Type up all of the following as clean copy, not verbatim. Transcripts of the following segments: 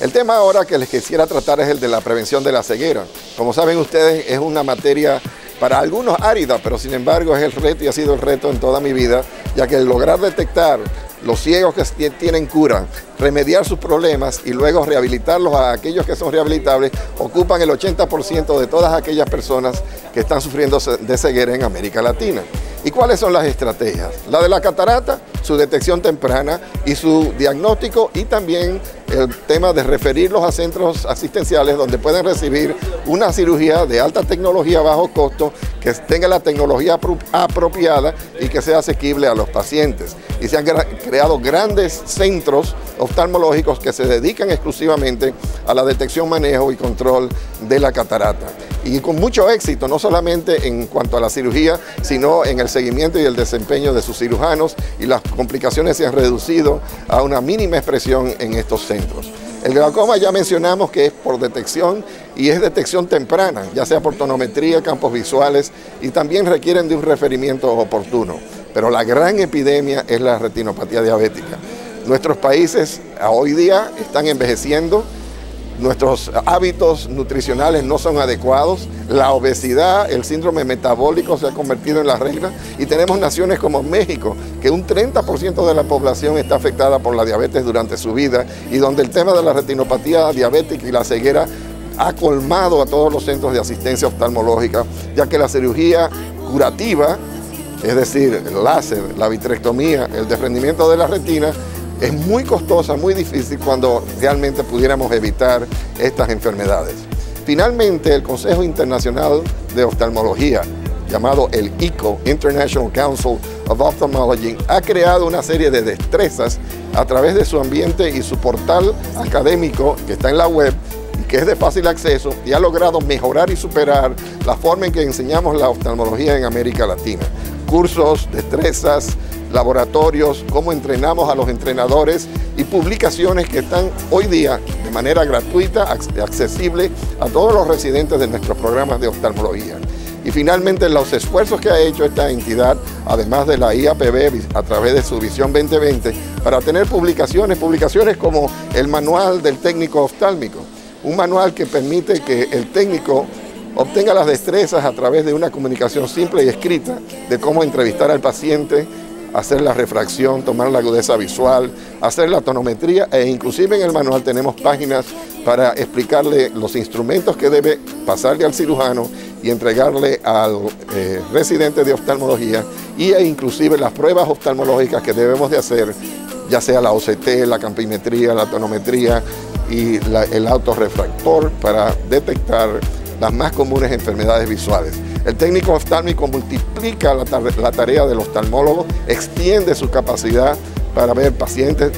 El tema ahora que les quisiera tratar es el de la prevención de la ceguera. Como saben ustedes, es una materia para algunos árida, pero sin embargo es el reto y ha sido el reto en toda mi vida, ya que lograr detectar los ciegos que tienen cura, remediar sus problemas y luego rehabilitarlos a aquellos que son rehabilitables, ocupan el 80% de todas aquellas personas que están sufriendo de ceguera en América Latina. ¿Y cuáles son las estrategias? La de la catarata, su detección temprana y su diagnóstico, y también el tema de referirlos a centros asistenciales donde pueden recibir una cirugía de alta tecnología a bajo costo, que tenga la tecnología apropiada y que sea asequible a los pacientes. Y se han creado grandes centros oftalmológicos que se dedican exclusivamente a la detección, manejo y control de la catarata. Y con mucho éxito, no solamente en cuanto a la cirugía, sino en el seguimiento y el desempeño de sus cirujanos, y las complicaciones se han reducido a una mínima expresión en estos centros. El glaucoma ya mencionamos que es por detección y es detección temprana, ya sea por tonometría, campos visuales, y también requieren de un referimiento oportuno. Pero la gran epidemia es la retinopatía diabética. Nuestros países hoy día están envejeciendo, nuestros hábitos nutricionales no son adecuados, la obesidad, el síndrome metabólico se ha convertido en la regla, y tenemos naciones como México, que un 30% de la población está afectada por la diabetes durante su vida, y donde el tema de la retinopatía diabética y la ceguera ha colmado a todos los centros de asistencia oftalmológica, ya que la cirugía curativa, es decir, el láser, la vitrectomía, el desprendimiento de la retina, es muy costosa, muy difícil cuando realmente pudiéramos evitar estas enfermedades. Finalmente, el Consejo Internacional de Oftalmología, llamado el ICO, International Council of Ophthalmology, ha creado una serie de destrezas a través de su ambiente y su portal académico que está en la web, y que es de fácil acceso, y ha logrado mejorar y superar la forma en que enseñamos la oftalmología en América Latina. Cursos, destrezas, laboratorios, cómo entrenamos a los entrenadores, y publicaciones que están hoy día de manera gratuita, accesible a todos los residentes de nuestros programas de oftalmología. Y finalmente, los esfuerzos que ha hecho esta entidad, además de la IAPB, a través de su Visión 2020, para tener publicaciones como el Manual del Técnico Oftálmico, un manual que permite que el técnico obtenga las destrezas a través de una comunicación simple y escrita de cómo entrevistar al paciente, hacer la refracción, tomar la agudeza visual, hacer la tonometría, e inclusive en el manual tenemos páginas para explicarle los instrumentos que debe pasarle al cirujano y entregarle al residente de oftalmología, e inclusive las pruebas oftalmológicas que debemos de hacer, ya sea la OCT, la campimetría, la tonometría y el autorrefractor, para detectar las más comunes enfermedades visuales. El técnico oftálmico multiplica la tarea del oftalmólogo, extiende su capacidad para ver pacientes,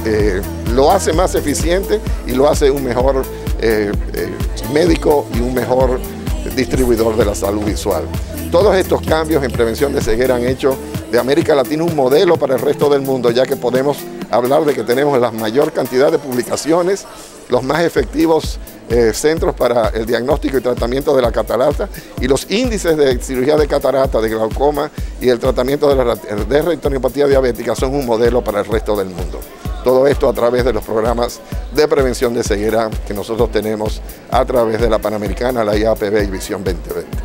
lo hace más eficiente y lo hace un mejor médico y un mejor distribuidor de la salud visual. Todos estos cambios en prevención de ceguera han hecho de América Latina un modelo para el resto del mundo, ya que podemos hablar de que tenemos la mayor cantidad de publicaciones, los más efectivos centros para el diagnóstico y tratamiento de la catarata, y los índices de cirugía de catarata, de glaucoma y el tratamiento de retinopatía diabética son un modelo para el resto del mundo. Todo esto a través de los programas de prevención de ceguera que nosotros tenemos a través de la Panamericana, la IAPB y Visión 2020.